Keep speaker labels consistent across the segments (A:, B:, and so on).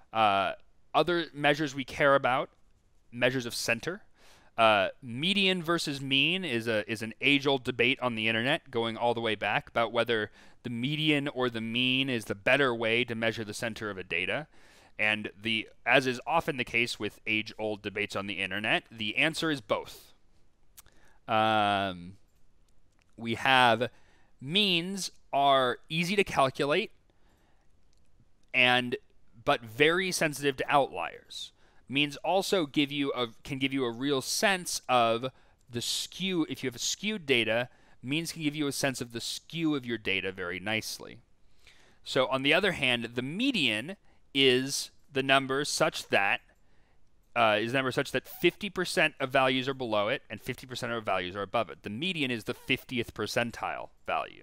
A: Other measures we care about, measures of center. Median versus mean is an age-old debate on the internet, going all the way back, about whether the median or the mean is the better way to measure the center of a data. And as is often the case with age-old debates on the internet, the answer is both. We have means are easy to calculate but very sensitive to outliers. Means also can give you a real sense of the skew. If you have skewed data, means can give you a sense of the skew of your data very nicely. So on the other hand, the median is the number such that 50% of values are below it and 50% of values are above it. The median is the 50th percentile value.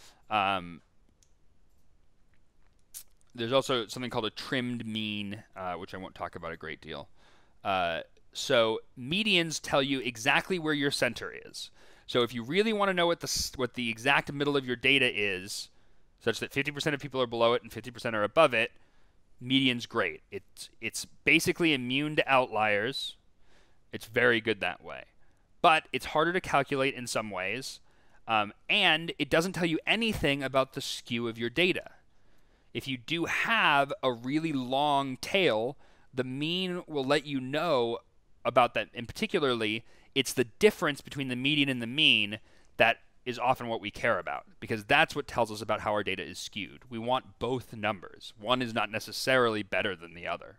A: There's also something called a trimmed mean, which I won't talk about a great deal. So medians tell you exactly where your center is. So if you really want to know what the exact middle of your data is, such that 50% of people are below it and 50% are above it, median's great. It's basically immune to outliers. It's very good that way. But it's harder to calculate in some ways, and it doesn't tell you anything about the skew of your data. If you do have a really long tail, the mean will let you know about that. And particularly, it's the difference between the median and the mean that is often what we care about, because that's what tells us about how our data is skewed. We want both numbers. One is not necessarily better than the other.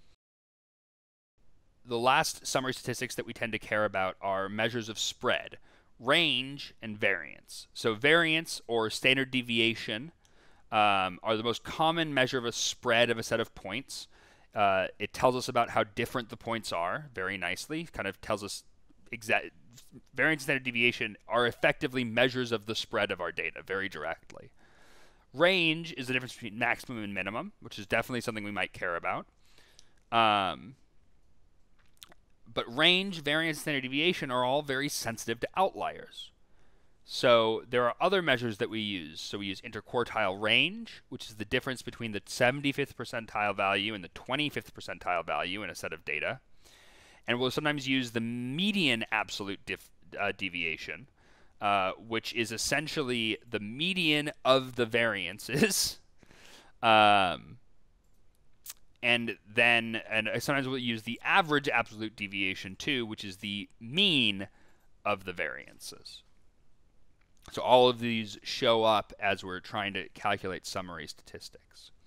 A: The last summary statistics that we tend to care about are measures of spread, range, and variance. So variance, or standard deviation, are the most common measure of a spread of a set of points. It tells us about how different the points are very nicely. Kind of tells us variance and standard deviation are effectively measures of the spread of our data very directly. Range is the difference between maximum and minimum, which is definitely something we might care about. But range, variance, and standard deviation are all very sensitive to outliers. So there are other measures that we use. So we use interquartile range, which is the difference between the 75th percentile value and the 25th percentile value in a set of data. And we'll sometimes use the median absolute deviation, which is essentially the median of the variances. And sometimes we'll use the average absolute deviation too, which is the mean of the variances. So all of these show up as we're trying to calculate summary statistics.